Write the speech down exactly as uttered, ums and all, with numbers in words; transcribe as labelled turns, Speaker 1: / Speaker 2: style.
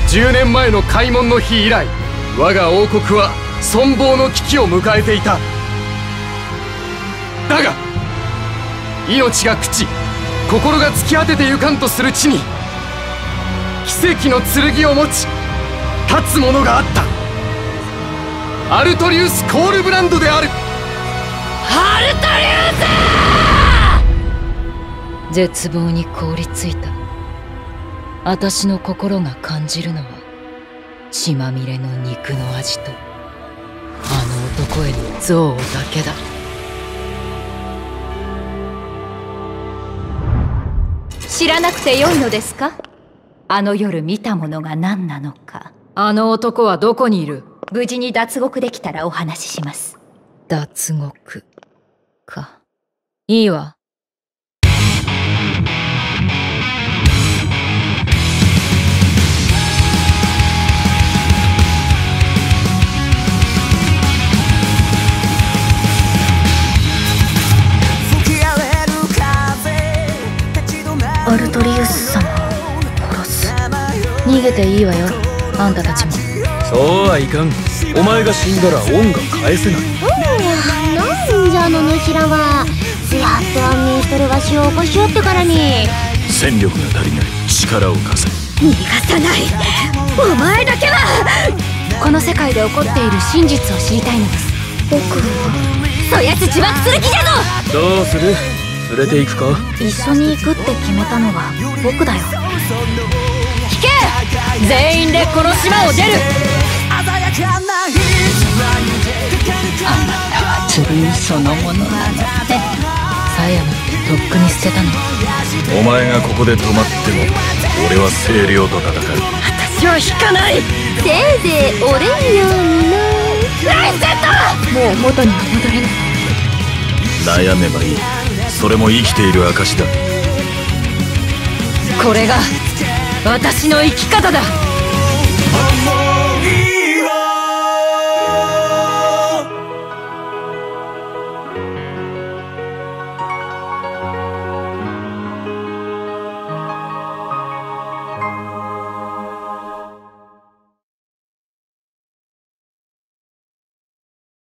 Speaker 1: じゅうねんまえの開門の日以来、我が王国は存亡の危機を迎えていた。だが命が朽ち、心が突き果ててゆかんとする地に奇跡の剣を持ち立つものがあった。アルトリウス・コールブランドである。
Speaker 2: アルトリウス！絶望に凍りついた私の心が感じるのは血まみれの肉の味とあの男への憎悪だけだ。知らなくてよいのですか？あの夜見たものが何なのか。あの男はどこにいる？無事に脱獄できたらお話しします。脱獄か。いいわ。
Speaker 3: アルトリウス様を殺す。逃げていいわよ、あんたたちも。
Speaker 4: そうはいかん。お前が死んだら恩が返せない。
Speaker 3: なんじゃあの主らはやっと安眠しとるわしを起こしよってからに。
Speaker 4: 戦力が足りない。力を貸せ。
Speaker 3: 逃がさない。お前だけは。
Speaker 2: この世界で起こっている真実を知りたいのです。
Speaker 3: 僕はそやつ自爆する気じゃぞ。
Speaker 4: どうする？連れて行くか？
Speaker 3: 一緒に行くって決めたのは僕だよ。
Speaker 2: 聞け！全員でこの島を出る。あなたは剣そのものなのって。サヤなんてとっくに捨てたの。
Speaker 4: お前がここで止まっても俺は清涼と戦う。
Speaker 2: 私は引かない。
Speaker 3: せいぜい折れんようにな。
Speaker 2: ライセット！もう元には戻れない。
Speaker 4: 悩めばいい。それも生きている証だ。
Speaker 2: これが私の生き方だ。